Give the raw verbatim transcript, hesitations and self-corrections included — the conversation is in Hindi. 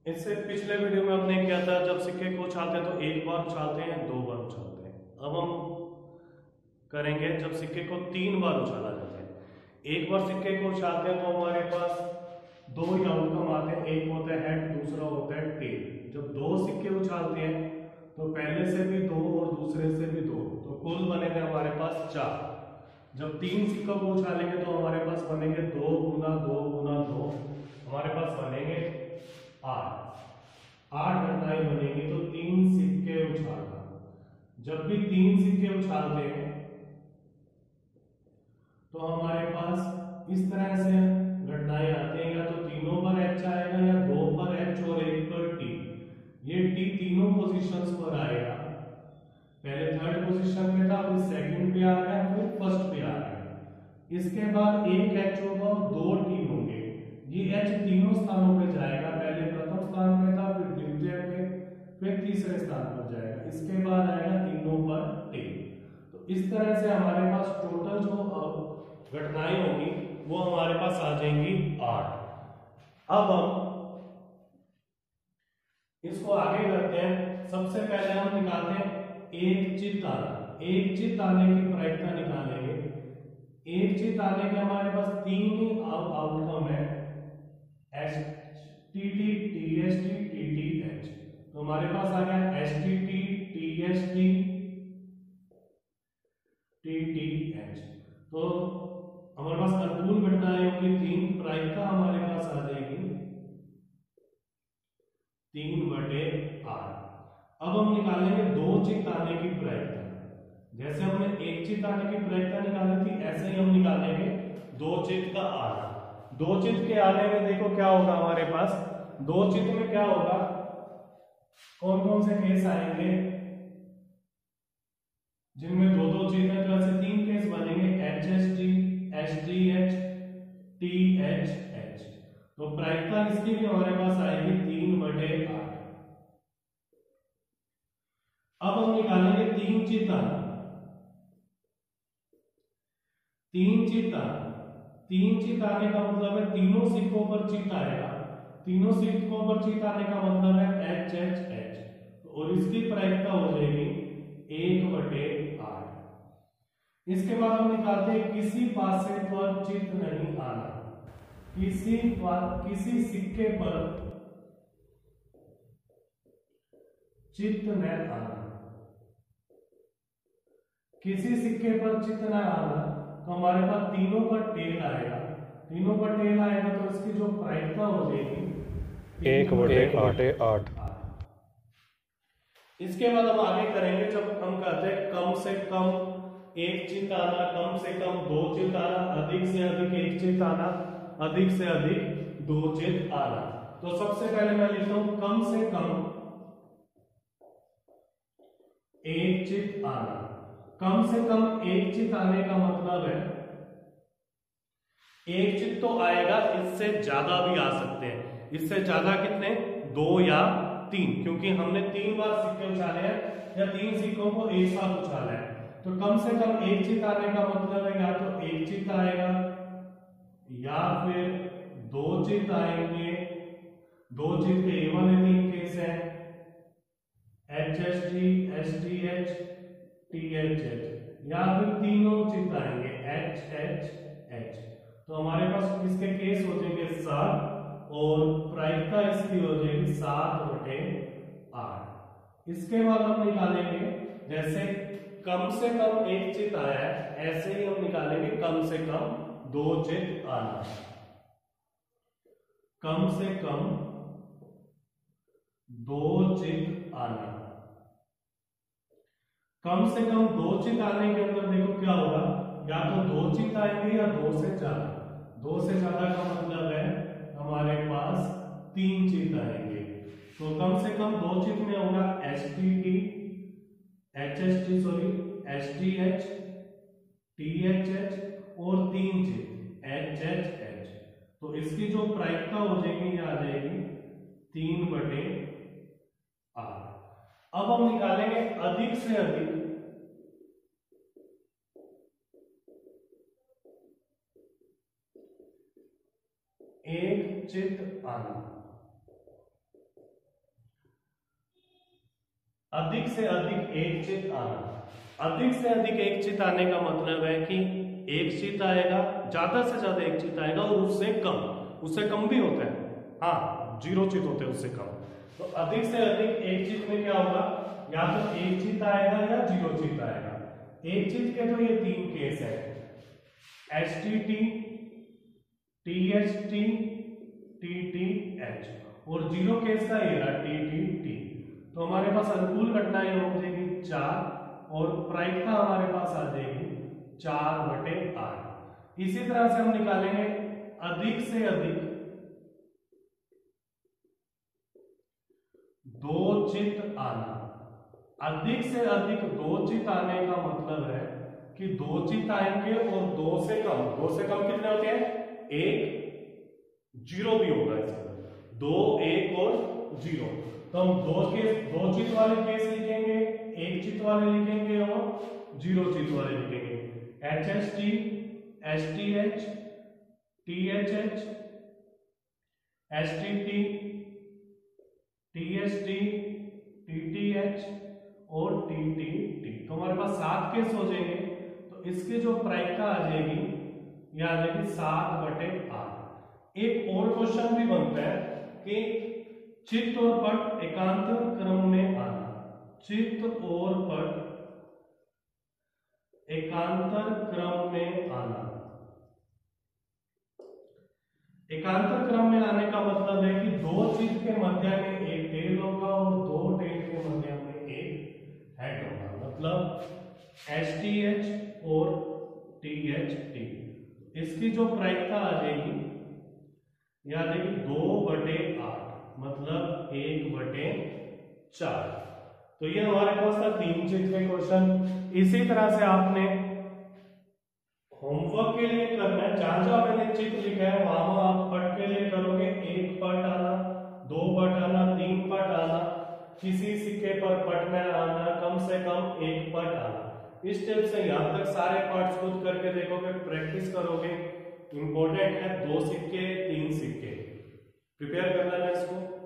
इससे पिछले वीडियो में हमने क्या था, जब सिक्के को उछालते हैं तो एक बार उछालते हैं, दो बार उछालते हैं। अब हम करेंगे जब सिक्के को तीन बार उछाला जाता है। एक बार सिक्के को उछालते हैं तो हमारे पास दो ही आउटकम आते हैं, एक होता है हेड, दूसरा होता है टेल। जब दो सिक्के उछालते हैं तो पहले से भी दो और दूसरे से भी दो, तो कुल बनेंगे हमारे पास चार। जब तीन सिक्कों को उछालेंगे तो हमारे पास बनेंगे दो गुना दो गुना दो, हमारे पास बनेंगे आठ। आठ घटनाएं बनेंगी तो तीन सिक्के उछालना। जब भी तीन सिक्के उछालते हैं तो हमारे पास इस तरह से घटनाएं आती हैं, या तो तीनों पर एच आएगा या दो पर एच और एक पर टी। ये टी तीनों पोजीशंस पर आएगा। पहले थर्ड पोजीशन पे था, फिर सेकंड पे आ गया, फिर फर्स्ट पे आ गया। इसके बाद एक एच होगा और दो टी होंगे। ये एच तीनों स्थानों पे जाएगा, पहले प्रथम स्थान पे था, फिर द्वितीय पे, फिर तीसरे स्थान पर जाएगा। इसके बाद आएगा तीनों पर टी। तो इस तरह से हमारे पास टोटल जो घटनाएं होंगी वो हमारे पास आ जाएंगी आठ। अब हम इसको आगे करते हैं। सबसे पहले हम निकालते हैं एक चित्त आना। एक चित्त आने की प्रायिकता निकालेंगे। एक चित्त आने के हमारे पास तीन ही आउटकम है, S T T, T S T, T T H. तो हमारे पास आ गया S T T, T S T, T T H. तो हमारे पास अनुकूल घटनाएं होंगी तीन, प्रायिकता हमारे पास आ जाएगी तीन बटे आठ। अब हम निकालेंगे दो चित्त आने की प्रायिकता। जैसे हमने एक चित्त आने की प्रायिकता निकाली थी, ऐसे ही हम निकालेंगे दो चित्त का आना। दो चित्त के आने में देखो क्या होगा हमारे पास। दो चित्त में क्या होगा, कौन कौन से केस आएंगे जिनमें दो दो चित्त है, तो ऐसे तीन केस बनेंगे, H S T, H D H, T H H. तो प्रायिकता इसकी भी हमारे पास आएगी तीन बटे आठ। अब हम निकालेंगे तीन चित्त आना। तीन चित्त आना, तीन चित्त आने का मतलब है तीनों सिक्कों पर चित्त आएगा। तीनों सिक्कों पर चित्त आने का मतलब है एच एच एच, और इसकी प्रायिकता हो जाएगी एक बटे आठ। इसके बाद हम निकालते हैं किसी पासे पर चित्त नहीं आना। किसी किसी सिक्के पर चित्त न आना। किसी सिक्के पर चित्त न आना तो हमारे पास तीनों पर टेल आएगा। तीनों पर टेल आएगा तो इसकी जो प्रायिकता हो जाएगी एक बटे आठ। इसके बाद हम आगे करेंगे, जब हम कहते हैं कम से कम एक चित्त आना, कम से कम दो चित्त आना, अधिक से अधिक एक चित्त आना, अधिक से अधिक दो चित्त आना। तो सबसे पहले मैं लिखता हूं कम से कम एक चित्त आना। कम से कम एक चित्त आने का मतलब है एक चित्त तो आएगा, इससे ज्यादा भी आ सकते हैं। इससे ज्यादा कितने, दो या तीन, क्योंकि हमने तीन बार सिक्के उछाले हैं या तीन सिक्कों को एक साथ उछाला है। तो कम से कम एक चित्त आने का मतलब है या तो एक चित्त आएगा या फिर दो चित्त आएंगे। दो चित्त के एवन है, तीन केस है, H S T, S T H, T H H, या फिर तीनों चित्त आएंगे एच एच एच। तो हमारे पास इसके केस हो जाएंगे सात, और प्रायिकता इसकी हो जाएगी सात बटे आठ। इसके बाद हम निकालेंगे, जैसे कम से कम एक चित्त आया है, ऐसे ही हम निकालेंगे कम से कम दो चित्त आना। कम से कम दो चित्त आना। कम से कम दो चित्त आने के अंदर देखो क्या होगा, या तो दो चित्त आएंगे या दो से ज्यादा। दो से ज्यादा का मतलब है हमारे पास तीन चित्त आएंगे। तो कम से कम दो चित्त में होगा H T T, H S T sorry H T H, T H H, और तीन चित्त एच एच एच। तो इसकी जो प्रायिकता हो जाएगी ये आ जाएगी तीन बटे आठ। अब हम निकालेंगे अधिक से अधिक एक चित्त आना। अधिक से अधिक एक चित आना। अधिक से अधिक एक चित आने का मतलब है कि एक चित आएगा, ज्यादा से ज्यादा एक चित आएगा, और उससे कम, उससे कम भी होता है, हाँ जीरो चित होते हैं उससे कम। तो अधिक से अधिक एक चित में क्या होगा, या तो एक चित आएगा या जीरो चित आएगा। एक चित के तो ये तीन केस है, H T T, T H T, T T H, और जीरो केस का ये रहा टी टी टी। तो हमारे पास अनुकूल घटनाएं हो जाएगी चार, और प्रायिकता हमारे पास आ जाएगी चार बटे आठ। इसी तरह से हम निकालेंगे अधिक से अधिक दो चित आना। अधिक से अधिक दो चित आने का मतलब है कि दो चित आएंगे और दो से कम, दो से कम कितने होते हैं, एक, जीरो भी होगा इसमें, दो, एक और जीरो। तो हम दो केस, दो चित वाले केस लिखेंगे, एक चित वाले लिखेंगे और जीरो चित वाले लिखेंगे। H S T, H T H, T H H, H T T, T H T, T T H और टी टी टी। तो हमारे पास सात केस हो जाएंगे। तो इसके जो प्रायिकता आ जाएगी, यह आ जाएगी सात बटे आठ। एक और क्वेश्चन भी बनता है कि चित्त और पट एकांतर क्रम में आना। चित्त और पट एकांतर क्रम में आना। एकांतर क्रम में आने का मतलब है कि दो चित्त के मध्य में एक टेल होगा और दो टेल के मध्य में एक हेड होगा, मतलब एच टी एच और टी एच टी। इसकी जो प्रायिकता आ जाएगी, यह आ जाएगी दो बटे आठ, मतलब एक बटे चार। तो ये हमारे पास था तीन चित्त के क्वेश्चन। इसी तरह से आपने होमवर्क के लिए करना है, जहां जहां मैंने चित्र लिखा है वहां वहां आप पट के लिए करोगे, एक पट आना, दो पट आना, तीन पट आना, किसी सिक्के पर पट में आना, कम से कम एक पट आना। इस स्टेप से यहां तक सारे पार्ट्स खुद करके देखोगे, प्रैक्टिस करोगे। इंपॉर्टेंट है दो सिक्के, तीन सिक्के, प्रिपेयर करना है इसको।